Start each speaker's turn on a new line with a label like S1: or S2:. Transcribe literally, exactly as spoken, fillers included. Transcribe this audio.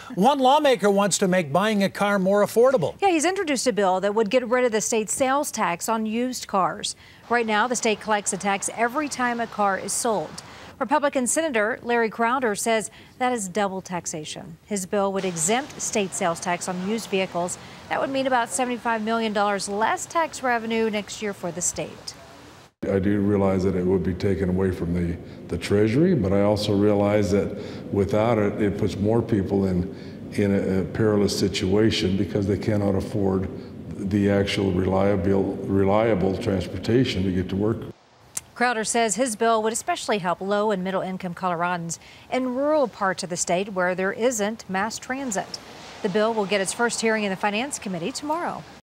S1: One lawmaker wants to make buying a car more affordable.
S2: Yeah, he's introduced a bill that would get rid of the state sales tax on used cars. Right now, the state collects a tax every time a car is sold. Republican Senator Larry Crowder says that is double taxation. His bill would exempt state sales tax on used vehicles. That would mean about seventy-five million dollars less tax revenue next year for the state.
S3: I do realize that it would be taken away from the, the Treasury, but I also realize that without it, it puts more people in, in a, a perilous situation because they cannot afford the actual reliable, reliable transportation to get to work.
S2: Crowder says his bill would especially help low and middle income Coloradans in rural parts of the state where there isn't mass transit. The bill will get its first hearing in the Finance Committee tomorrow.